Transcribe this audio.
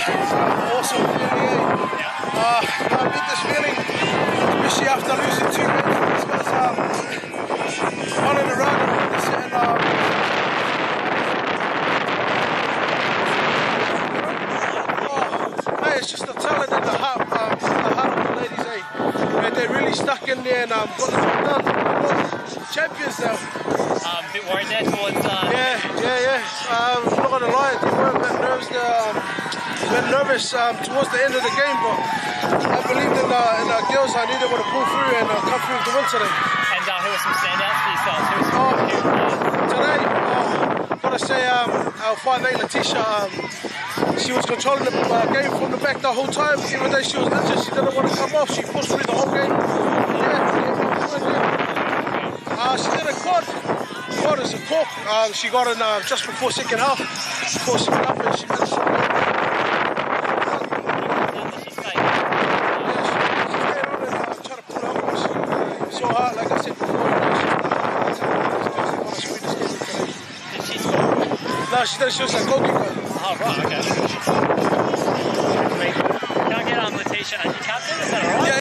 Awesome feeling, I beat this feeling, especially after losing 2 games from these guys. One in a row, hey, it's just the talent and the heart of the ladies, eh? They really stuck in there and got the job done. Champions now. A bit worried there towards... Yeah. I'm not going to lie, they were a bit nervous towards the end of the game, but I believed in the girls. I knew they were going to pull through and come through with the win today. And who were some standouts for yourselves? Today, got to say our 5'8" Letitia, she was controlling the game from the back the whole time. Even though she was injured, she didn't want to come off. She pushed through the whole game. She did a quad as a cork. She got in just before second half. Before she went up and she managed to try to pull it up. So hard, like I said before. Did she score? No, she didn't. She was a goalkeeper. Oh, right, okay.